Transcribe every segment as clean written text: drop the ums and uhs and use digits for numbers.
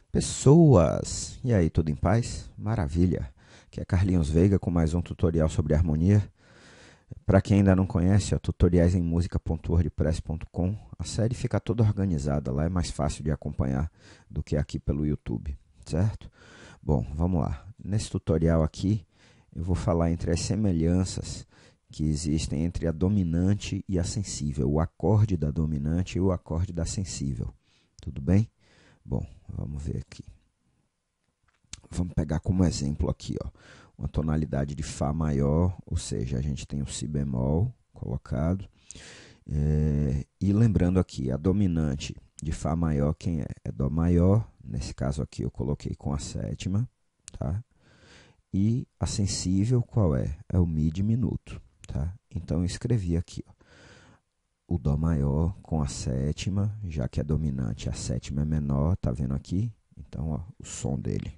Pessoas! E aí, tudo em paz? Maravilha! Aqui é Carlinhos Veiga com mais um tutorial sobre harmonia. Para quem ainda não conhece, tutoriaisemmusica.wordpress.com. A série fica toda organizada, lá é mais fácil de acompanhar do que aqui pelo YouTube, certo? Bom, vamos lá. Nesse tutorial aqui, eu vou falar entre as semelhanças que existem entre a dominante e a sensível, o acorde da dominante e o acorde da sensível. Tudo bem? Bom, vamos ver aqui. Vamos pegar como exemplo aqui, ó, uma tonalidade de Fá maior, ou seja, a gente tem o Si bemol colocado. E lembrando aqui, a dominante de Fá maior, quem é? É Dó maior, nesse caso aqui eu coloquei com a sétima, tá? E a sensível qual é? É o Mi diminuto, tá? Então eu escrevi aqui, ó, o Dó maior com a sétima, já que é dominante, a sétima é menor, tá vendo aqui? Então, ó, o som dele.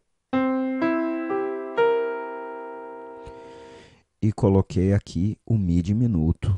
E coloquei aqui o Mi diminuto.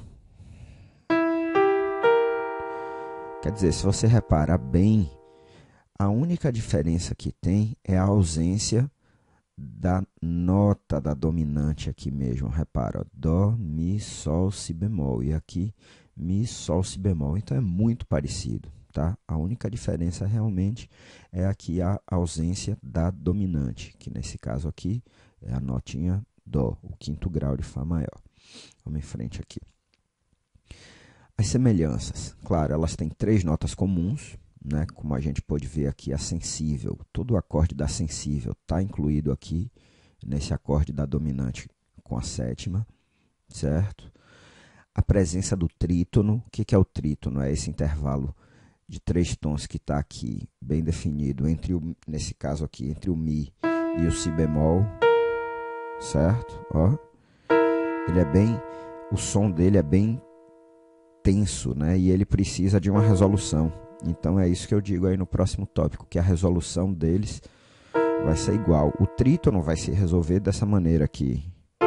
Quer dizer, se você repara bem, a única diferença que tem é a ausência da nota da dominante aqui mesmo. Repara, ó, Dó, Mi, Sol, Si bemol. E aqui, Mi, Sol, Si bemol. Então é muito parecido, tá? A única diferença realmente é aqui a ausência da dominante, que nesse caso aqui é a notinha Dó, o quinto grau de Fá maior. Vamos em frente aqui. As semelhanças, claro, elas têm três notas comuns, né? Como a gente pode ver aqui, a sensível, todo o acorde da sensível está incluído aqui, nesse acorde da dominante com a sétima, certo? A presença do trítono, o que é o trítono? É esse intervalo de três tons que está aqui, bem definido, entre nesse caso aqui, entre o Mi e o Si bemol, certo? Ó, ele é bem, o som dele é bem tenso, né? E ele precisa de uma resolução. Então é isso que eu digo aí no próximo tópico, que a resolução deles vai ser igual. O trítono vai se resolver dessa maneira aqui.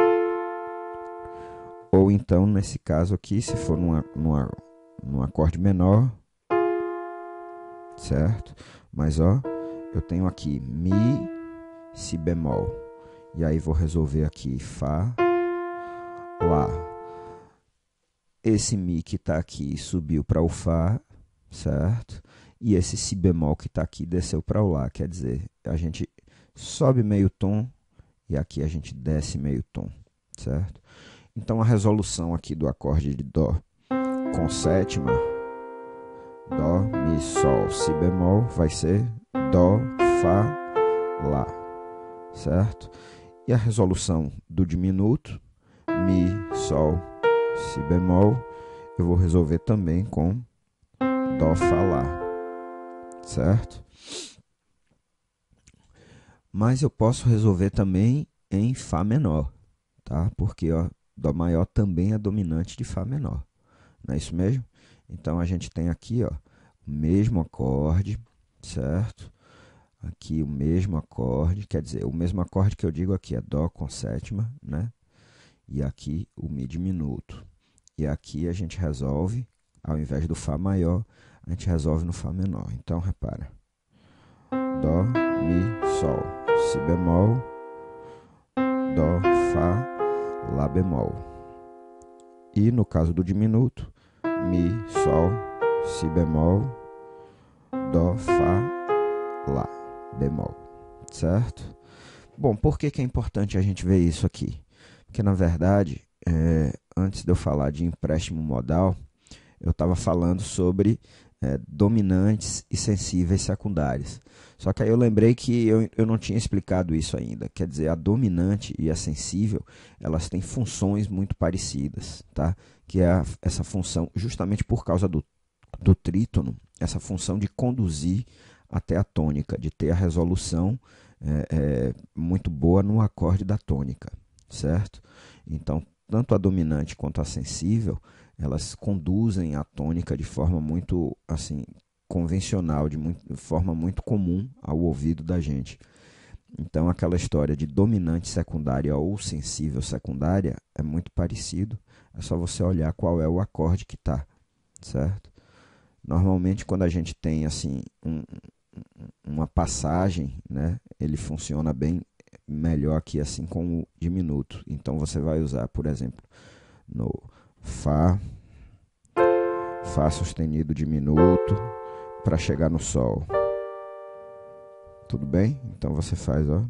Ou então, nesse caso aqui, se for num acorde menor, certo? Mas, ó, eu tenho aqui Mi, Si bemol. E aí vou resolver aqui Fá, Lá. Esse Mi que está aqui subiu para o Fá, certo? E esse Si bemol que está aqui desceu para o Lá. Quer dizer, a gente sobe meio tom e aqui a gente desce meio tom, certo? Então a resolução aqui do acorde de Dó com sétima, Dó, Mi, Sol, Si bemol, vai ser Dó, Fá, Lá, certo? E a resolução do diminuto, Mi, Sol, Si bemol, eu vou resolver também com Dó, Fá, Lá, certo? Mas eu posso resolver também em Fá menor, tá? Porque ó, Dó maior também é dominante de Fá menor, não é isso mesmo? Então a gente tem aqui ó, o mesmo acorde, certo? Aqui o mesmo acorde, quer dizer, o mesmo acorde que eu digo aqui é Dó com sétima, né? E aqui o Mi diminuto. E aqui a gente resolve, ao invés do Fá maior, a gente resolve no Fá menor. Então, repara. Dó, Mi, Sol, Si bemol, Dó, Fá, Lá bemol. E no caso do diminuto, Mi, Sol, Si bemol, Dó, Fá, Lá bemol, certo? Bom, por que é importante a gente ver isso aqui? Porque, na verdade, antes de eu falar de empréstimo modal, eu estava falando sobre dominantes e sensíveis secundárias. Só que aí eu lembrei que eu não tinha explicado isso ainda. Quer dizer, a dominante e a sensível, elas têm funções muito parecidas, tá? Que é essa função, justamente por causa do trítono, essa função de conduzir até a tônica, de ter a resolução muito boa no acorde da tônica, certo? Então, tanto a dominante quanto a sensível, elas conduzem a tônica de forma muito assim convencional, de forma muito comum ao ouvido da gente. Então, aquela história de dominante secundária ou sensível secundária é muito parecido. É só você olhar qual é o acorde que está, certo? Normalmente, quando a gente tem assim um uma passagem, né? Ele funciona bem melhor aqui assim com o diminuto. Então você vai usar, por exemplo, no Fá sustenido diminuto para chegar no Sol. Tudo bem? Então você faz, ó.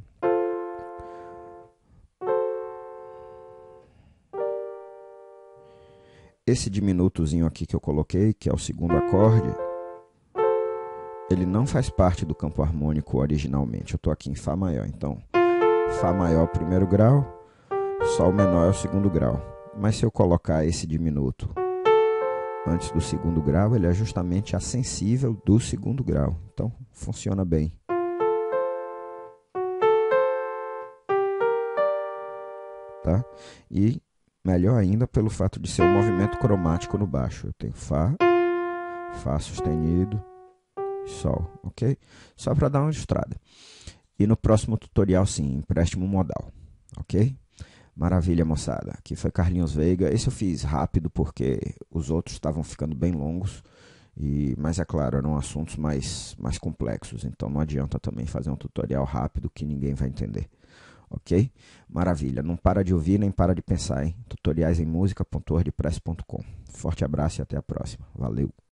Esse diminutozinho aqui que eu coloquei, que é o segundo acorde, ele não faz parte do campo harmônico originalmente. Eu estou aqui em Fá maior, então Fá maior é o primeiro grau, Sol menor é o segundo grau. Mas se eu colocar esse diminuto antes do segundo grau, ele é justamente a sensível do segundo grau. Então funciona bem. Tá? E melhor ainda pelo fato de ser um movimento cromático no baixo. Eu tenho Fá, Fá sustenido, Sol, ok? Só para dar uma ilustrada. E no próximo tutorial, sim, empréstimo modal, ok? Maravilha, moçada. Aqui foi Carlinhos Veiga. Esse eu fiz rápido porque os outros estavam ficando bem longos. Mas é claro, eram assuntos mais complexos. Então não adianta também fazer um tutorial rápido que ninguém vai entender. Ok? Maravilha. Não para de ouvir nem para de pensar, hein? Tutoriais em música.wordpress.com. Forte abraço e até a próxima. Valeu!